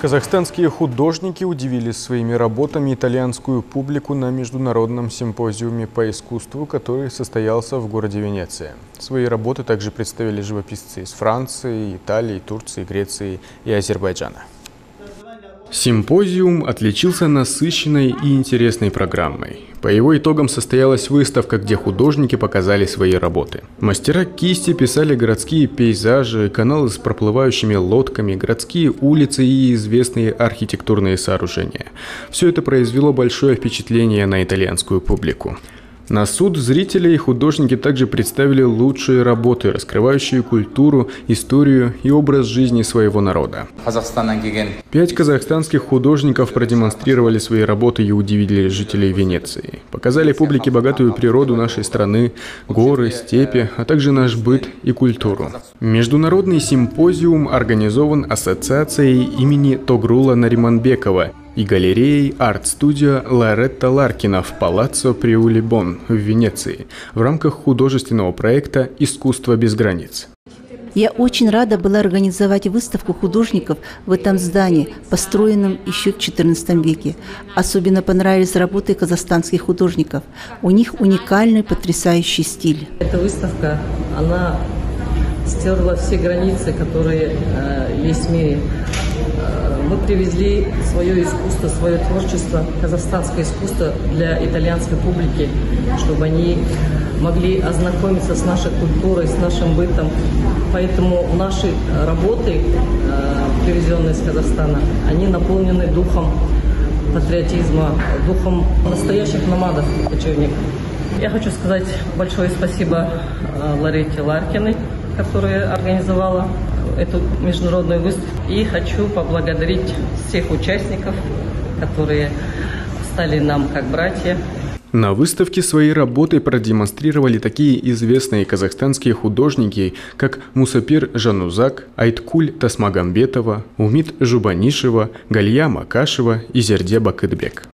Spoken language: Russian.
Казахстанские художники удивили своими работами итальянскую публику на международном симпозиуме по искусству, который состоялся в городе Венеция. Свои работы также представили живописцы из Франции, Италии, Турции, Греции и Азербайджана. Симпозиум отличился насыщенной и интересной программой. По его итогам состоялась выставка, где художники показали свои работы. Мастера кисти писали городские пейзажи, каналы с проплывающими лодками, городские улицы и известные архитектурные сооружения. Все это произвело большое впечатление на итальянскую публику. На суд зрителей художники также представили лучшие работы, раскрывающие культуру, историю и образ жизни своего народа. 5 казахстанских художников продемонстрировали свои работы и удивили жителей Венеции. Показали публике богатую природу нашей страны, горы, степи, а также наш быт и культуру. Международный симпозиум организован ассоциацией имени Тогрула Нариманбекова и галереей арт-студио Лоретта Ларкина в Палаццо Приулибон в Венеции в рамках художественного проекта «Искусство без границ». Я очень рада была организовать выставку художников в этом здании, построенном еще в XIV веке. Особенно понравились работы казахстанских художников. У них уникальный, потрясающий стиль. Эта выставка, она стерла все границы, которые есть в мире. Мы привезли свое искусство, свое творчество, казахстанское искусство для итальянской публики, чтобы они могли ознакомиться с нашей культурой, с нашим бытом. Поэтому наши работы, привезенные из Казахстана, они наполнены духом патриотизма, духом настоящих номадов, кочевников. Я хочу сказать большое спасибо Лоретте Ларкиной, которая организовала эту международную выставку. И хочу поблагодарить всех участников, которые стали нам как братья. На выставке свои работы продемонстрировали такие известные казахстанские художники, как Мусапир Жанузак, Айткуль Тасмагамбетова, Умит Жубанишева, Галия Макашева и Зерде Бакытбек.